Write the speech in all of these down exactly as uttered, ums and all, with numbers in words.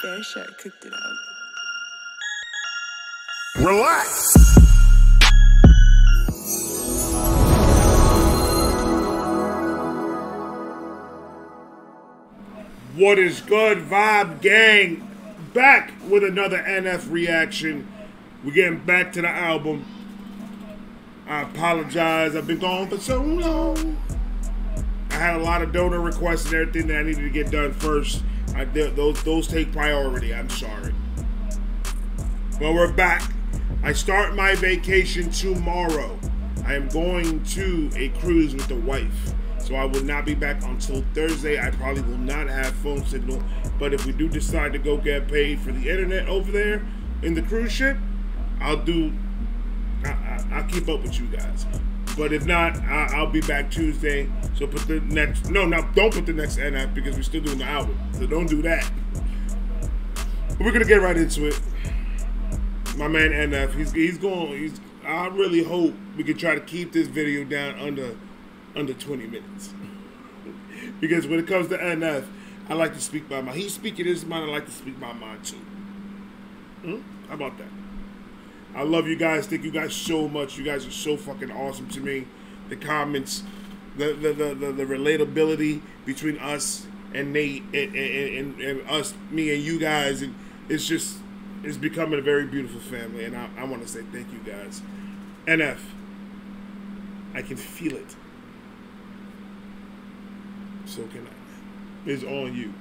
Fair cooked it up. Relax. What is good, Vibe Gang? Back with another N F reaction. We're getting back to the album. I apologize, I've been gone for so long. I had a lot of donor requests and everything that I needed to get done first. I did, those those take priority, I'm sorry. But we're back. I start my vacation tomorrow. I am going to a cruise with the wife. So I will not be back until Thursday. I probably will not have phone signal. But if we do decide to go get paid for the internet over there in the cruise ship, I'll do, I, I, I'll keep up with you guys. But if not, I, I'll be back Tuesday. So put the next, no, no, don't put the next N F because we're still doing the album. So don't do that. But we're gonna get right into it. My man N F, he's he's going. He's. I really hope we can try to keep this video down under under twenty minutes. Because when it comes to N F, I like to speak my mind. He's speaking his mind. I like to speak my mind too. Hmm? How about that? I love you guys. Thank you guys so much. You guys are so fucking awesome to me. The comments, the the the, the, the relatability between us and Nate and, and, and, and us, me and you guys, and it's just. It's becoming a very beautiful family, and I, I want to say thank you guys. N F, I can feel it. So can I. It's on you.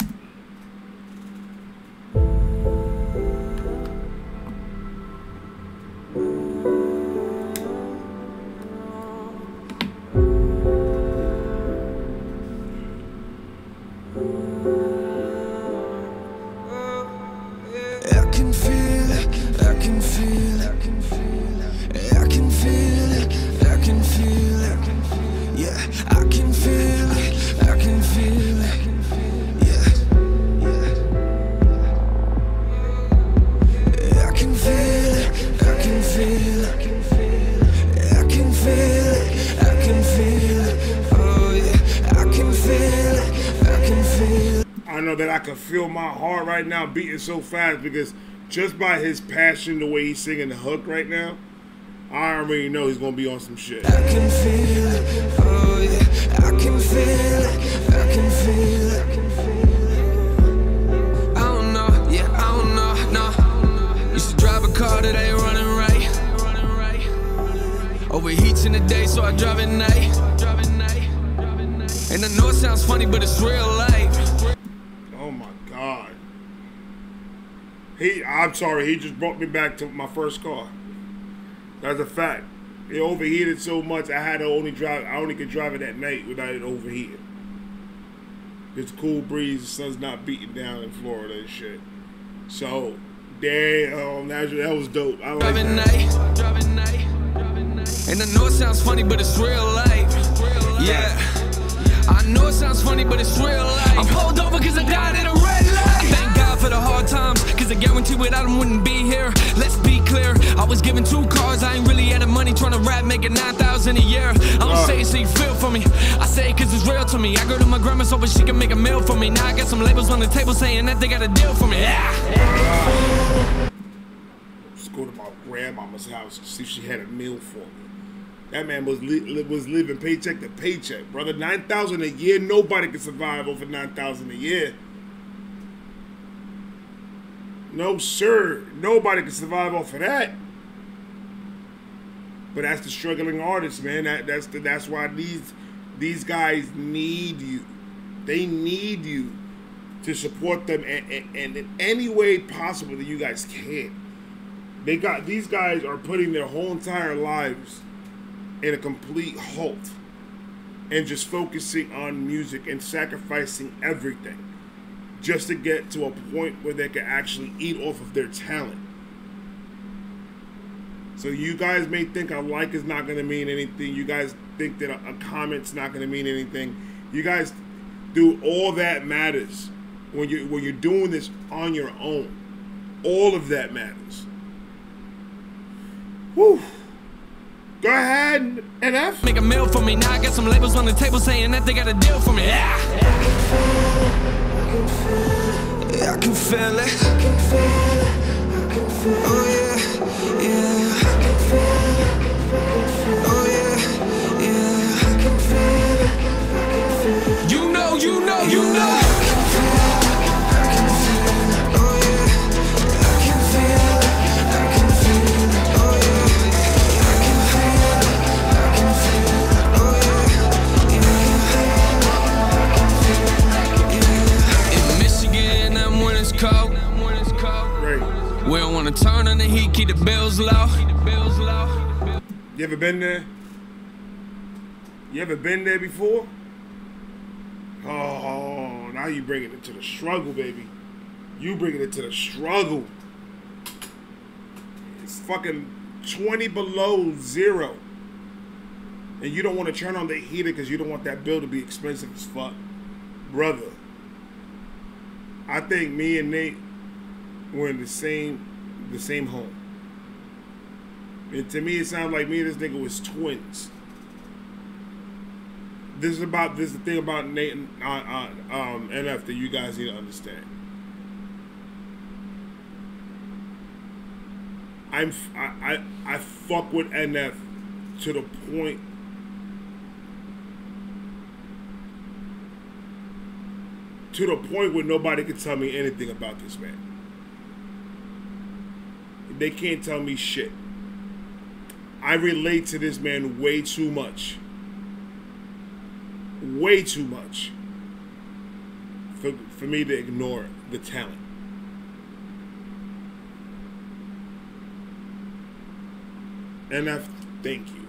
I know that I can feel my heart right now beating so fast because just by his passion, the way he's singing the hook right now, I already know he's gonna be on some shit. I can feel it, oh yeah, I can feel it, I can feel it, I can feel it. I don't know, yeah, I don't know, no. Used to drive a car that ain't running right. Overheats in the day, so I drive at night. And I know it sounds funny, but it's real life. Oh my God. He, I'm sorry, he just brought me back to my first car. That's a fact. It overheated so much, I had to only drive, I only could drive it at night without it overheating. It's a cool breeze, the sun's not beating down in Florida and shit. So, damn, that, that was dope. I like driving that. Night, driving night, driving night. And I know it sounds funny, but it's real life. Real life. Yeah. I know it sounds funny, but it's real life. I'm pulled over cause I died in a red light. Thank God for the hard times, cause I guarantee without them wouldn't be here. Let's be clear, I was given two cars, I ain't really had the money trying to rap, making nine thousand a year. I don't uh. say it so you feel for me, I say it cause it's real to me. I go to my grandma so she can make a meal for me. Now I got some labels on the table saying that they got a deal for me. Yeah. Uh. Just go to my grandmama's house to see if she had a meal for me. That man was li was living paycheck to paycheck, brother. Nine thousand a year. Nobody can survive over nine thousand a year. No, sir. Nobody can survive off of that. But that's the struggling artist, man. That that's the, that's why these these guys need you. They need you to support them, and, and, and in any way possible that you guys can. They got these guys are putting their whole entire lives in a complete halt and just focusing on music and sacrificing everything just to get to a point where they can actually eat off of their talent. So you guys may think a like is not going to mean anything. You guys think that a, a comment's not going to mean anything. You guys do all that matters when you when you're doing this on your own. All of that matters. Whew. Go ahead, N F. Make a meal for me. Now I got some labels on the table saying that they got a deal for me. Yeah. I can feel it. I can feel it. feel it. I can feel it. I can feel it. Oh yeah, yeah. I can feel it. Oh yeah, yeah. I can feel it. I can feel it. You know, you know, you know. I can feel it. I can feel it. Oh yeah. I can feel it. I can feel it. Oh yeah. I can feel it. I can feel it. Oh yeah, yeah. In Michigan, I'm when it's cold. Right. We don't wanna turn on the heat, keep the bills low. You ever been there? You ever been there before? Oh, now you bringing it to the struggle, baby. You bringing it to the struggle. It's fucking twenty below zero. And you don't want to turn on the heater because you don't want that bill to be expensive as fuck. Brother, I think me and Nate were in the same, the same home. And to me, it sounds like me and this nigga was twins. This is about this is the thing about Nate and uh, uh, um, N F that you guys need to understand. I'm I, I I fuck with N F to the point to the point where nobody can tell me anything about this man. They can't tell me shit. I relate to this man way too much. Way too much. For, for me to ignore the talent. And I thank you.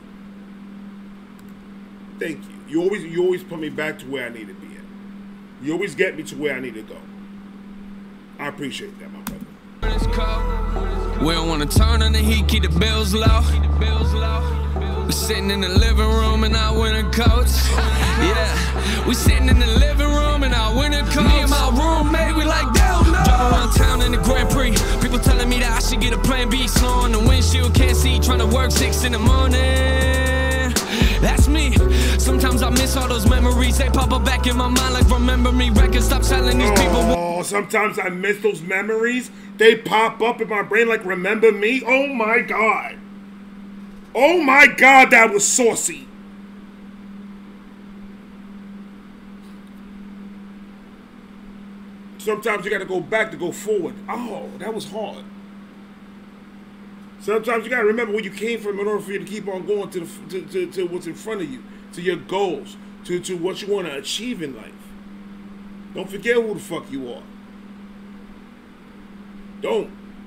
Thank you. You always you always put me back to where I need to be at. You always get me to where I need to go. I appreciate that, my brother. We don't wanna turn on the heat, keep the bills low. We sitting in the living room in our winter coats. Yeah, we sitting in the living room in our winter coats. Me and my roommate, we like down no. Drive around town in the Grand Prix. People telling me that I should get a plan B. Slow on the windshield, can't see, trying to work six in the morning. That's me. Sometimes I miss all those memories. They pop up back in my mind like remember me. Records stop selling these people. Oh, sometimes I miss those memories. They pop up in my brain like remember me. Oh my God. Oh my God, that was saucy. Sometimes you gotta go back to go forward. Oh, that was hard. Sometimes you gotta remember where you came from in order for you to keep on going to, the, to, to, to what's in front of you, to your goals, to, to what you want to achieve in life. Don't forget who the fuck you are. Don't.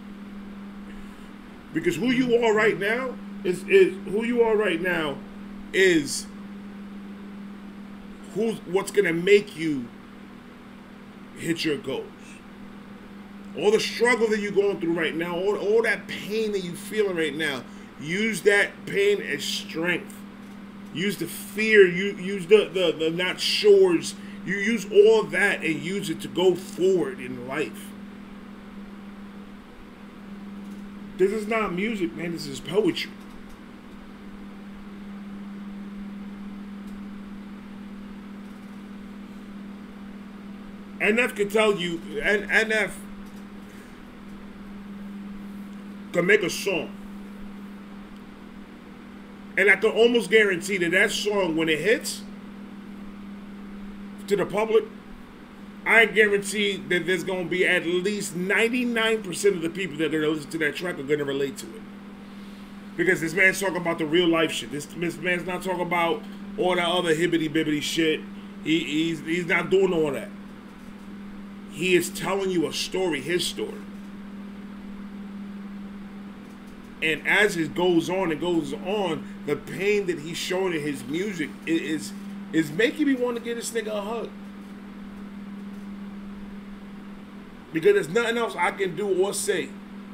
Because who you are right now is, is who you are right now is who's what's gonna make you hit your goals. All the struggle that you're going through right now, all, all that pain that you're feeling right now, use that pain as strength. Use the fear, you use the, the, the not sures, you use all of that and use it to go forward in life. This is not music, man, this is poetry. N F can tell you, N F can make a song. And I can almost guarantee that that song, when it hits to the public, I guarantee that there's going to be at least ninety-nine percent of the people that are going to listen to that track are going to relate to it. Because this man's talking about the real life shit. This, this man's not talking about all that other hibbity-bibbity shit. He, he's, he's not doing all that. He is telling you a story, his story. And as it goes on and goes on, the pain that he's showing in his music is, is making me want to give this nigga a hug. Because there's nothing else I can do or say.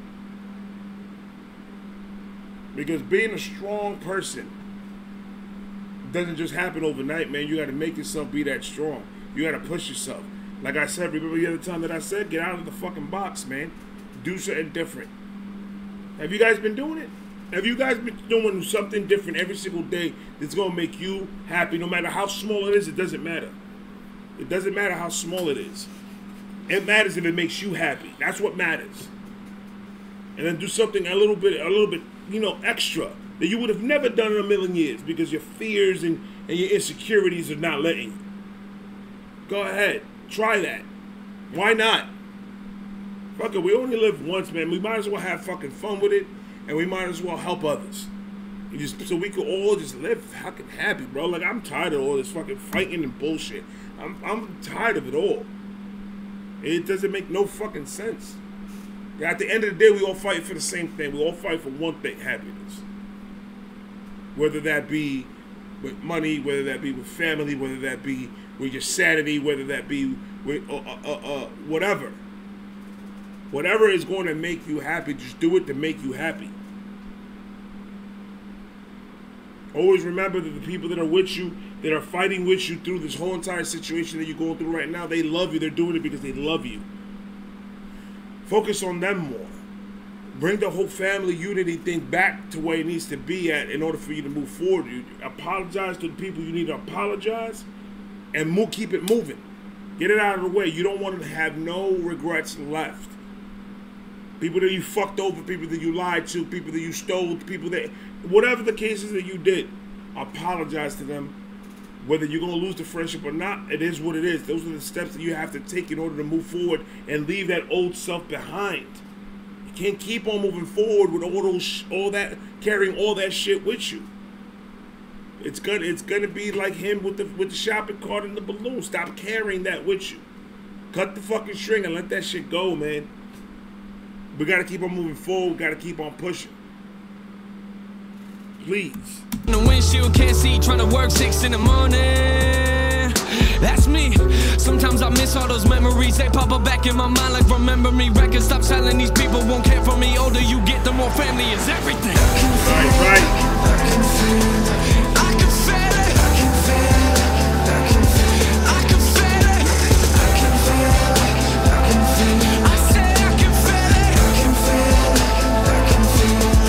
Because being a strong person doesn't just happen overnight, man. You got to make yourself be that strong. You got to push yourself. Like I said, remember the other time that I said, get out of the fucking box, man. Do something different. Have you guys been doing it? Have you guys been doing something different every single day that's going to make you happy? No matter how small it is, it doesn't matter. It doesn't matter how small it is. It matters if it makes you happy. That's what matters. And then do something a little bit, a little bit, you know, extra that you would have never done in a million years because your fears and, and your insecurities are not letting you. Go ahead. Try that. Why not? Fuck it. We only live once, man. We might as well have fucking fun with it, and we might as well help others. You just, so we could all just live fucking happy, bro. Like, I'm tired of all this fucking fighting and bullshit. I'm, I'm tired of it all. It doesn't make no fucking sense. At the end of the day, we all fight for the same thing. We all fight for one thing, happiness. Whether that be with money, whether that be with family, whether that be with your sanity, whether that be with uh, uh, uh, uh, whatever. Whatever is going to make you happy, just do it to make you happy. Always remember that the people that are with you, that are fighting with you through this whole entire situation that you're going through right now, they love you. They're doing it because they love you. Focus on them more. Bring the whole family unity thing back to where it needs to be at in order for you to move forward. You apologize to the people you need to apologize and move, keep it moving. Get it out of the way. You don't want to have no regrets left. People that you fucked over, people that you lied to, people that you stole, people that, whatever the cases that you did, apologize to them. Whether you're going to lose the friendship or not, it is what it is. Those are the steps that you have to take in order to move forward and leave that old self behind. You can't keep on moving forward with all those, all that, carrying all that shit with you. It's gonna, it's gonna be like him with the with the shopping cart and the balloon. Stop carrying that with you. Cut the fucking string and let that shit go, man. We gotta keep on moving forward. We gotta keep on pushing. Please. The windshield can't see, trying to work six in the morning. That's me. Sometimes I miss all those memories. They pop up back in my mind like remember me. Records stop selling, these people won't care for me. Older you get, the more family is everything. Right, right. I can feel it. I can feel it. I can feel it. I can feel it. I can feel it. I can feel it. I say I can feel it. I can feel it. I can feel it.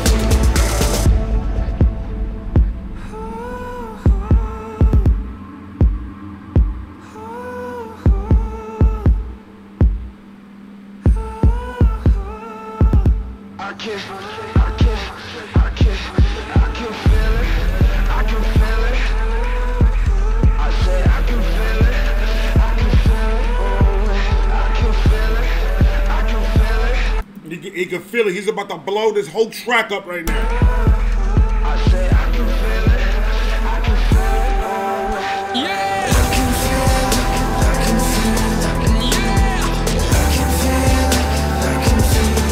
I can, I can, I can, I can feel it, I can feel it. I say I can feel it, I can feel it, oh, I can feel it, I can feel it. He can, he can feel it. He's about to blow this whole track up right now. I say I can feel it, I can feel it, oh, yeah. I can feel it, I can feel it, yeah. I can feel it, I can feel it.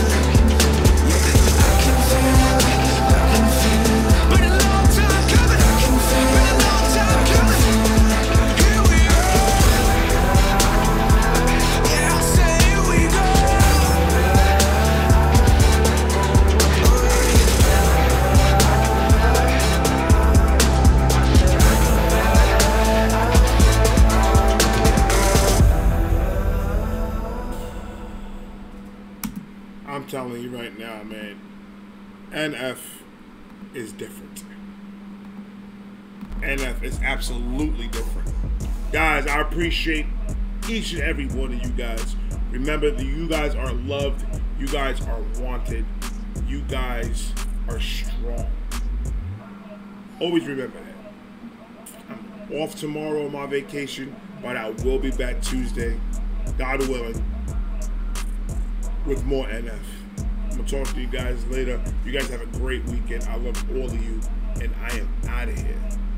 I'm telling you right now, man, N F is different. N F is absolutely different. Guys, I appreciate each and every one of you guys. Remember that you guys are loved. You guys are wanted. You guys are strong. Always remember that. I'm off tomorrow on my vacation, but I will be back Tuesday, God willing, with more N F. I'm going to talk to you guys later. You guys have a great weekend. I love all of you, and I am out of here.